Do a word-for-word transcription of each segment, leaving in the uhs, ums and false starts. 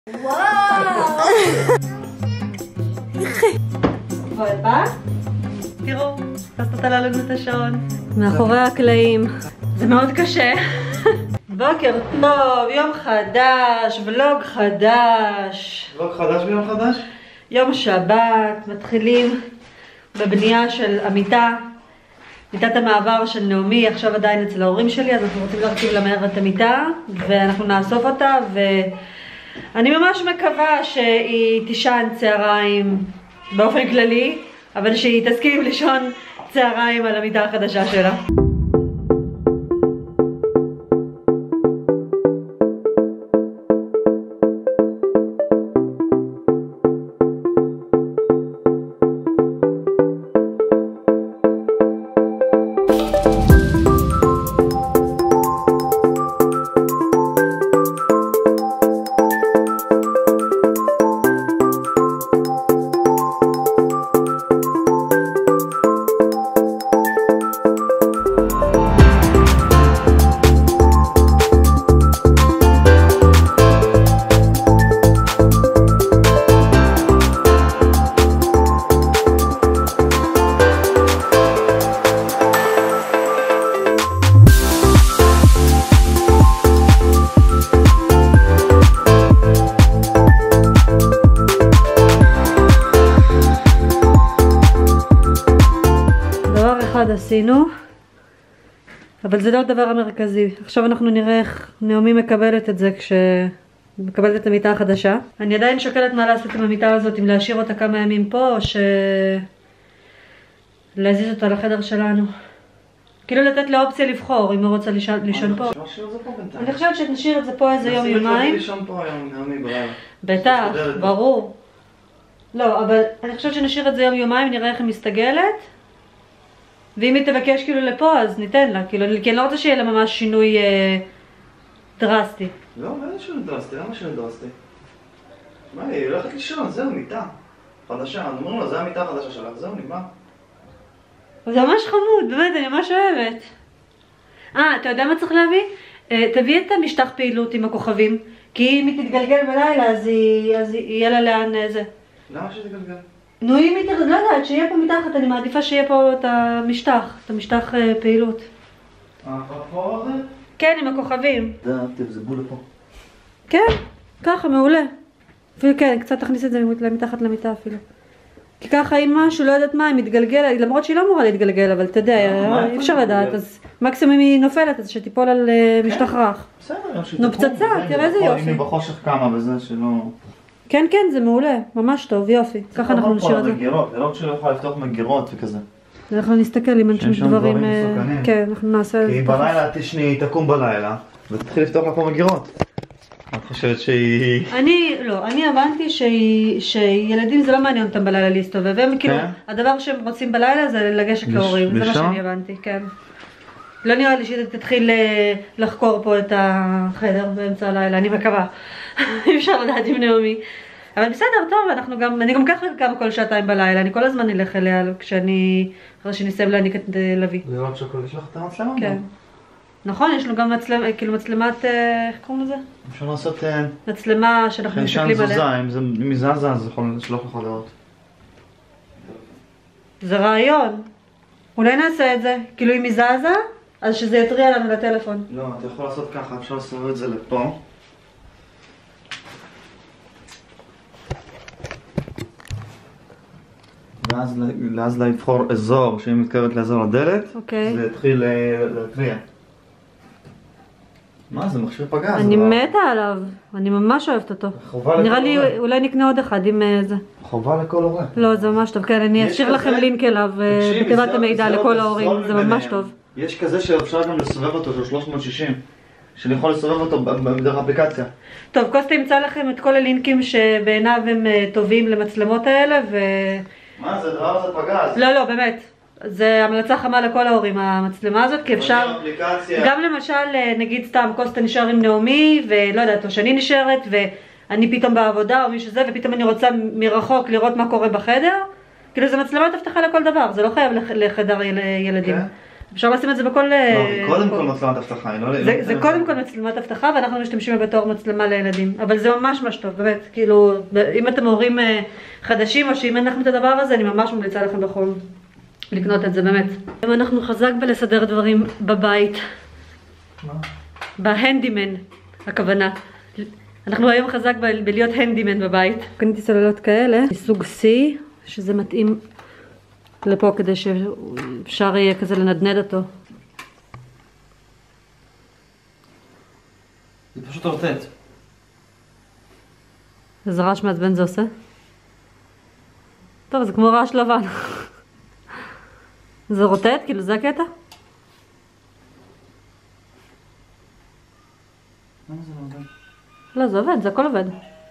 וואו! בואי בא? תראו, פסטה תלה לנו את השעון. מאחורי הקלעים. זה מאוד קשה. בוקר טוב, יום חדש, ולוג חדש. ולוג חדש ביום חדש? יום שבת, מתחילים בבנייה של המיטה. מיטת המעבר של נעמי, עכשיו עדיין אצל ההורים שלי, אז אנחנו רוצים להרכיב למהר את המיטה, ואנחנו נאסוף אותה, ואני ממש מקווה שהיא תישן צהריים באופן כללי, אבל שהיא תסכים לישון צהריים על המיטה החדשה שלה. עשינו, אבל זה לא הדבר המרכזי. עכשיו אנחנו נראה איך נעמי מקבלת את זה כשמקבלת את המיטה החדשה. אני עדיין שוקלת מה לעשות עם המיטה הזאת, אם להשאיר אותה כמה ימים פה או להזיז אותה לחדר שלנו. כאילו לתת לה אופציה לבחור אם היא רוצה לישון פה. אני חושבת שנשאיר את זה פה איזה יום יומיים. לישון פה היום נעמי בלילה. בטח, ברור. לא, אבל אני חושבת שנשאיר את זה יום יומיים, נראה איך היא מסתגלת. ואם היא תבקש כאילו לפה, אז ניתן לה, כאילו, כי אני לא רוצה שיהיה לה ממש שינוי אה, דרסטי. לא, מה זה שינוי דרסטי? למה שינוי דרסטי? מה, היא הולכת לישון, זהו, מיטה חדשה, אני אומר לה, זה המיטה החדשה שלך, זהו, נגמר. זה ממש חמוד, באמת, אני ממש אוהבת. אה, אתה יודע מה צריך להביא? אה, תביא את המשטח פעילות עם הכוכבים, כי אם היא תתגלגל בלילה, אז, היא, אז יהיה לה לאן זה. למה שתגלגל? נו, אם היא תגלגל, לא יודעת, שיהיה פה מתחת, אני מעדיפה שיהיה פה את המשטח, את המשטח אה, פעילות. אה, פה הזה? כן, עם הכוכבים. זה, תבזבו לפה. כן, ככה, מעולה. אפילו כן, קצת תכניס את זה מתחת למיטה אפילו. כי ככה אם משהו, לא יודעת מה, היא מתגלגלת, למרות שהיא לא אמורה להתגלגל, אבל אתה יודע, אי אפשר לדעת, אז מקסימום היא נופלת, אז שתיפול על משטח רך. בסדר, נו, פצצה, תראה איזה יופי. אם היא בחושך כמה וזה שלא... כן, כן, זה מעולה, ממש טוב, יופי. ככה אנחנו נשאיר את זה. מגירות, זה לא שלא יכולה לפתוח מגירות וכזה. אנחנו נסתכל אם אין שם דברים... כן, אנחנו נעשה... כי בלילה תשני, תקום בלילה, ותתחיל לפתוח לה פה מגירות. את חושבת שהיא... אני, לא, אני הבנתי שילדים זה לא מעניין אותם בלילה להסתובב, והם כאילו, הדבר שהם רוצים בלילה זה לגשת להורים, זה מה שאני הבנתי, כן. לא נראה לי שהיא תתחיל לחקור פה את החדר באמצע הלילה, אני מקווה. אי אפשר לדעת עם נעמי. אבל בסדר, טוב, אנחנו גם, אני גם ככה קמה כל שעתיים בלילה, אני כל הזמן אלך אליה כשאני, אחרי שנסיים להניק את לוי. לראות שוקולד, יש לך את המצלמה? כן. נכון, יש לנו גם מצלמה, כאילו מצלמת, איך קוראים לזה? אפשר לעשות... מצלמה שאנחנו מסתכלים עליה. זוזה, אם זה מזעזע, אז יכול לשלוח לך לראות. זה רעיון. אולי נעשה את זה, כאילו אם מזעזע, אז שזה יטריע לנו לטלפון. לא, אתה יכול לעשות ככה, אפשר לסובב את זה לפה. ואז לבחור אזור שהיא מתקרבת לאזור הדלת, זה יתחיל להתריע. מה זה, מכשיר פגז? אני מתה עליו, אני ממש אוהבת אותו. נראה לי אולי נקנה עוד אחד עם זה. חובה לכל הורה. לא, זה ממש טוב, כן, אני אשאיר לכם לינק אליו בתיבת המידע לכל ההורים, זה ממש טוב. יש כזה שאפשר גם לסובב אותו של שלוש מאות שישים, שאני יכול לסובב אותו בדרך אפליקציה. טוב, קוסטה ימצא לכם את כל הלינקים שבעיניו הם טובים למצלמות האלה ו... מה זה, דבר הזה פגז? לא, לא, באמת. זה המלצה חמה לכל ההורים, המצלמה הזאת, כי אפשר... גם למשל, נגיד סתם, קוסטה נשאר עם נעמי, ולא יודעת, או שאני נשארת, ואני פתאום בעבודה, או מישהו זה, ופתאום אני רוצה מרחוק לראות מה קורה בחדר. כאילו, זה מצלמת הבטחה לכל דבר, זה לא חייב לחדר ילדים. אפשר לשים את זה בכל... לא, קודם כל מצלמת אבטחה, זה קודם כל מצלמת אבטחה, ואנחנו משתמשים בתור מצלמה לילדים, אבל זה ממש ממש טוב, באמת, כאילו, אם אתם הורים חדשים, או שאם אין לכם את הדבר הזה, אני ממש ממליצה לכם בחום לקנות את זה, באמת. אם אנחנו חזק בלסדר דברים בבית, מה? בהנדימן, הכוונה. אנחנו היום חזק בלהיות הנדימן בבית. קניתי סוללות כאלה, מסוג C, שזה מתאים לפה כדי שאפשר יהיה כזה לנדנד אותו. זה פשוט רוטט. איזה רעש מעצבן זה עושה? טוב, זה כמו רעש לבן. זה רוטט? כאילו זה הקטע? למה זה לא עובד? לא, זה עובד, זה הכל עובד.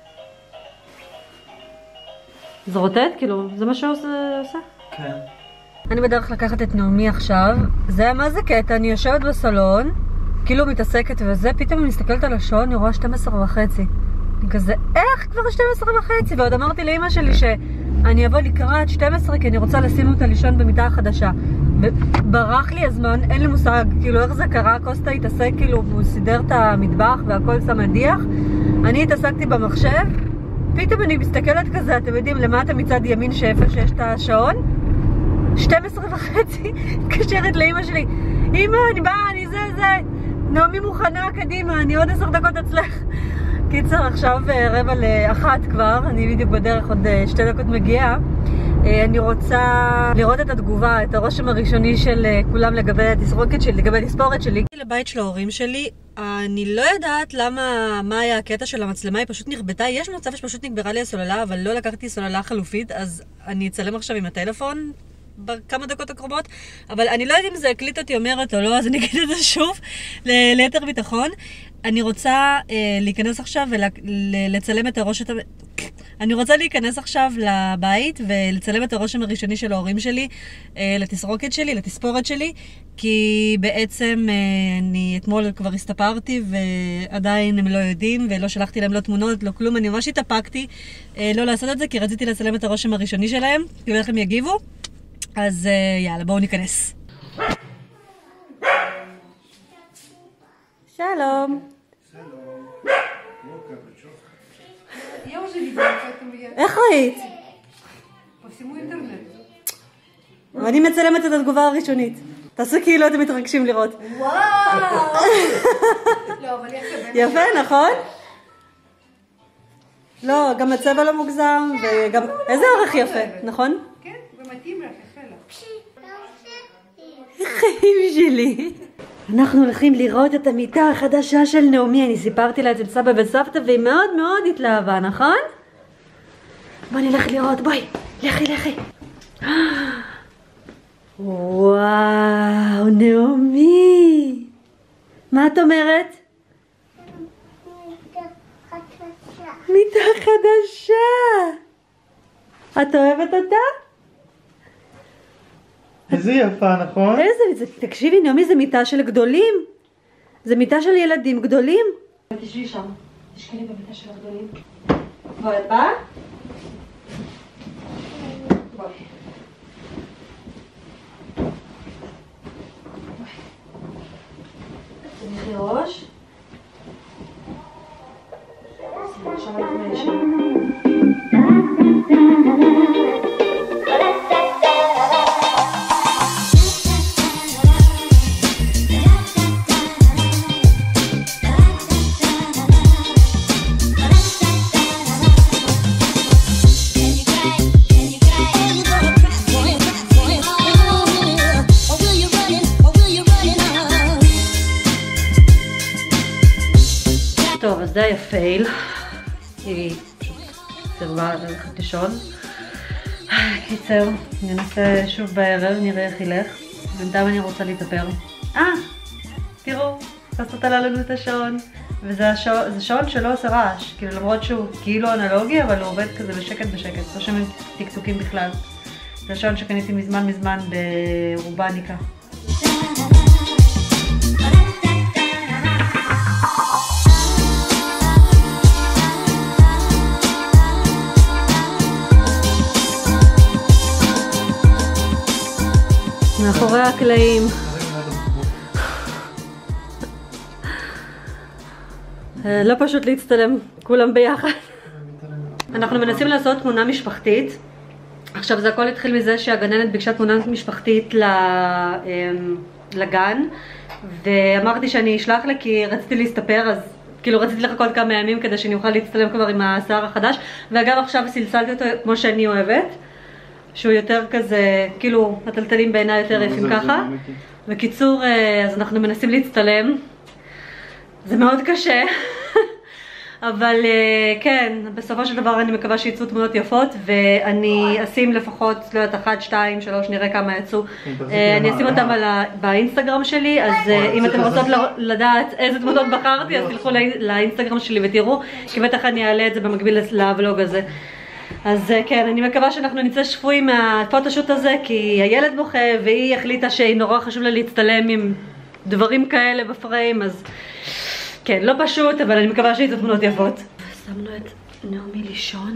זה רוטט? כאילו, זה מה שעושה? כן. אני בדרך לקחת את נעמי עכשיו. זה, מה זה קטע? אני יושבת בסלון, כאילו מתעסקת וזה, פתאום אני מסתכלת על השעון, אני רואה שתים עשרה וחצי. אני כזה, איך כבר שתים עשרה וחצי? ועוד אמרתי לאמא שלי שאני אבוא לקראת שתים עשרה כי אני רוצה לשים אותה לישון במיטה החדשה. ברח לי הזמן, אין לי מושג, כאילו איך זה קרה, קוסטה התעסק, כאילו הוא סידר את המטבח והכל שם הדיח. אני התעסקתי במחשב, פתאום אני מסתכלת כזה, אתם יודעים, למטה מצד ימין שאיפה שיש את השעון, שתים עשרה וחצי, התקשרת לאמא שלי, אמא, אני באה, אני זה, זה, נעמי מוכנה, קדימה, אני עוד עשר דקות אצלך. קיצר, עכשיו רבע לאחת כבר, אני בדיוק בדרך, עוד שתי דקות מגיעה. אני רוצה לראות את התגובה, את הרושם הראשוני של כולם לגבי התסרוקת שלי, לגבי התספורת שלי. לבית של ההורים שלי, אני לא יודעת למה, מה היה הקטע של המצלמה, היא פשוט נכבתה. יש מצב שפשוט נגברה לי הסוללה, אבל לא לקחתי סוללה חלופית, אז אני אצלם עכשיו עם הטלפון בכמה דקות הקרובות, אבל אני לא יודעת אם זה הקליט אותי אומרת או לא, אז אני אגיד את זה שוב, ליתר ביטחון. אני רוצה אה, להיכנס עכשיו ולצלם את הראש... אני רוצה להיכנס עכשיו לבית ולצלם את הרושם הראשוני של ההורים שלי, אה, לתסרוקת שלי, לתספורת שלי, כי בעצם אה, אני אתמול כבר הסתפרתי ועדיין הם לא יודעים ולא שלחתי להם לא תמונות, לא כלום. אני ממש התאפקתי אה, לא לעשות את זה, כי רציתי לצלם את הרושם הראשוני שלהם, כאילו איך הם יגיבו. אז אה, יאללה, בואו ניכנס. שלום. איך ראית? ואני מצלמת את התגובה הראשונית. תעשו כאילו אתם מתרגשים לראות. וואו! לא, אבל יפה. יפה, נכון? לא, גם הצבע לא מוגזם, וגם... איזה ערך יפה, נכון? כן, ומתאים לך, יפה לך. חיים שלי. אנחנו הולכים לראות את המיטה החדשה של נעמי. אני סיפרתי לה אצל סבא וסבתא והיא מאוד מאוד התלהבה, נכון? בוא נלך לראות, בואי, לכי לכי. וואו, נעמי. מה את אומרת? מיטה חדשה. את אוהבת אותה? איזה יפה, נכון? איזה, תקשיבי נעמי, זה מיטה של גדולים. זה מיטה של ילדים גדולים. תשבי שם, תשקלי במיטה של הגדולים. בואי, את באה? בואי. תניחי ראש. שם אנחנו נשארים. טוב, אז זה היה פייל. היא פשוט סירבה ללכת לישון. קיצר, ננסה שוב בערב, נראה איך ילך. בינתיים אני רוצה להתאפר. אה, תראו, חסות עלה לנו את השעון. וזה השעון, זה שעון שלא עושה רעש. כאילו למרות שהוא כאילו אנלוגי, אבל הוא עובד כזה בשקט בשקט. לא שומעים טקטוקים בכלל. זה השעון שקניתי מזמן מזמן ברובניקה. מאחורי הקלעים, לא פשוט להצטלם, כולם ביחד. אנחנו מנסים לעשות תמונה משפחתית. עכשיו זה הכל התחיל מזה שהגננת ביקשה תמונה משפחתית לגן, ואמרתי שאני אשלח לה כי רציתי להסתפר, אז כאילו רציתי לחכות כמה ימים כדי שאני אוכל להצטלם כבר עם השיער החדש. ואגב עכשיו סלסלתי אותו כמו שאני אוהבת, שהוא יותר כזה, כאילו הטלטלים בעיניי יותר יפים ככה. בקיצור, אז אנחנו מנסים להצטלם, זה מאוד קשה. אבל כן, בסופו של דבר אני מקווה שיצאו תמונות יפות, ואני אשים לפחות, לא יודעת, אחת, שתיים, שלוש, נראה כמה יצאו. אני אשים אותם באינסטגרם שלי, אז אם אתם רוצות לדעת איזה תמונות בחרתי, אז תלכו לאינסטגרם שלי ותראו, כי בטח אני אעלה את זה במקביל לוולוג הזה. אז כן, אני מקווה שאנחנו נצא שפויים מהפוטושוט הזה, כי הילד בוכה והיא החליטה שהיא נורא חשוב לה להצטלם עם דברים כאלה בפריים, אז כן, לא פשוט, אבל אני מקווה שיצאו תמונות יפות. שמנו את נעמי לישון.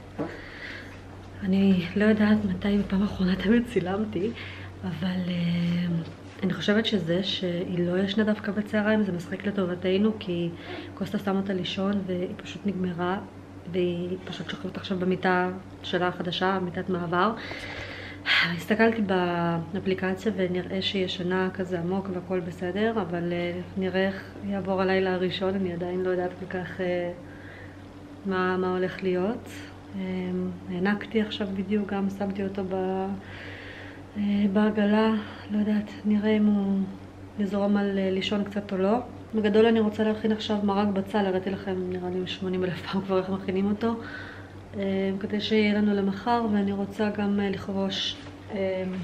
אני לא יודעת מתי בפעם האחרונה תמיד צילמתי, אבל uh, אני חושבת שזה שהיא לא ישנה דווקא בצהריים, זה משחק לטובתנו, כי קוסטה שם אותה לישון והיא פשוט נגמרה, והיא פשוט שוכבת עכשיו במיטה שלה החדשה, מיטת מעבר. הסתכלתי באפליקציה ונראה שהיא ישנה כזה עמוק והכל בסדר, אבל uh, נראה איך יעבור הלילה הראשון, אני עדיין לא יודעת כל כך uh, מה, מה הולך להיות. Um, הענקתי עכשיו בדיוק, גם שמתי אותו ב, uh, בעגלה, לא יודעת, נראה אם הוא יזרום על uh, לישון קצת או לא. בגדול אני רוצה להכין עכשיו מרק בצל, הראיתי לכם נראה לי שמונים אלף פעם כבר איך מכינים אותו. כדי שיהיה לנו למחר, ואני רוצה גם לכבוש את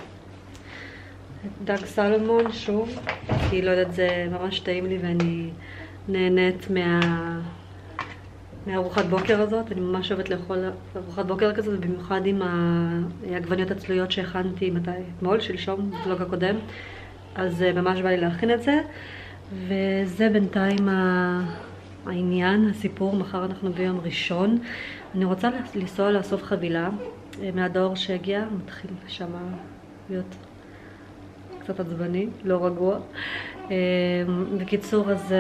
דג סלומון שוב, כי לא יודעת, זה ממש טעים לי ואני נהנית מה... מארוחת בוקר הזאת. אני ממש אוהבת לאכול ארוחת בוקר כזאת, במיוחד עם העגבניות הצלויות שהכנתי מתי? אתמול, שלשום, בלוג הקודם, אז ממש בא לי להכין את זה, וזה בינתיים העניין, הסיפור. מחר אנחנו ביום ראשון. אני רוצה לנסוע לאסוף חבילה מהדור שהגיע, מתחיל שמה להיות קצת עצבני, לא רגוע. בקיצור, אז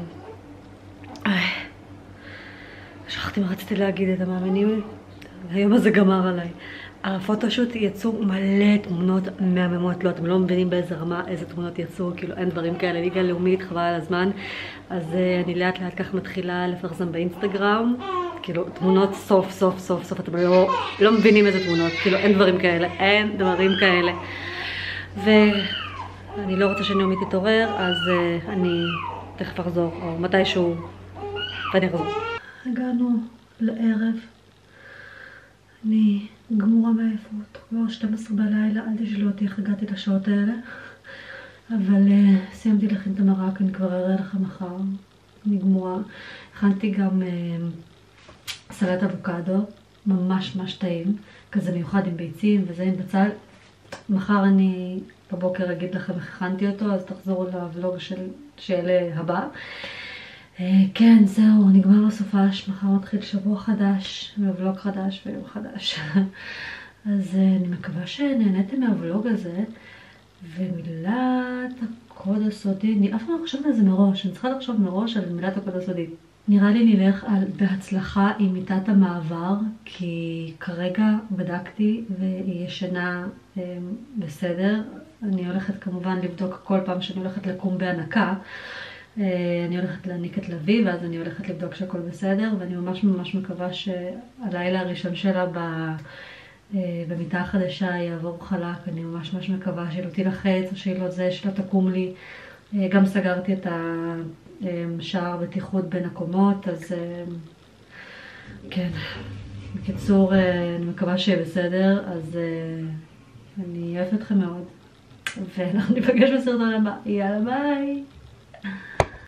שכחתי מה רציתי להגיד, את המאמינים, היום הזה גמר עליי. הפוטושוט יצאו מלא תמונות מהממות, לא, אתם לא מבינים באיזה רמה, איזה תמונות יצאו, כאילו אין דברים כאלה, ליגה לאומית, חבל על הזמן. אז אני לאט לאט כך מתחילה לפרסם באינסטגרם, כאילו תמונות סוף סוף סוף סוף, אתם לא, לא מבינים איזה תמונות, כאילו אין דברים כאלה, אין דברים כאלה. ואני לא רוצה שנעמי תתעורר, אז אני תכף אחזור, או מתישהו, ואני אחזור. הגענו לערב. אני גמורה מעייפות, כבר שתים עשרה בלילה, אל תשאלו אותי איך הגעתי לשעות האלה. אבל uh, סיימתי להכין את המרק, אני כבר אראה לכם מחר. אני גמורה. הכנתי גם uh, סלט אבוקדו, ממש ממש טעים, כזה מיוחד עם ביצים וזה עם בצל. מחר אני בבוקר אגיד לכם איך הכנתי אותו, אז תחזרו לוולוג של שאלה הבא. Uh, כן, זהו, נגמר הסופש, מחר מתחיל שבוע חדש, וולוג חדש ויום חדש. אז uh, אני מקווה שנהניתם מהוולוג הזה, ומילת הקוד הסודי, אני אף פעם לא חושבת על זה מראש, אני צריכה לחשוב מראש על מילת הקוד הסודי. נראה לי נלך על בהצלחה עם מיטת המעבר, כי כרגע בדקתי והיא ישנה um, בסדר. אני הולכת כמובן לבדוק כל פעם שאני הולכת לקום בהנקה, אני הולכת להניק את לוי, ואז אני הולכת לבדוק שהכל בסדר, ואני ממש ממש מקווה שהלילה הראשון שלה במיטה החדשה יעבור חלק. אני ממש ממש מקווה שהיא לא תילחץ, או שהיא לא זה, שלא תקום לי. גם סגרתי את השער בטיחות בין הקומות, אז כן. בקיצור, אני מקווה שיהיה בסדר, אז אני אוהבת אתכם מאוד. ואנחנו ניפגש בסרטון הבא. יאללה ביי!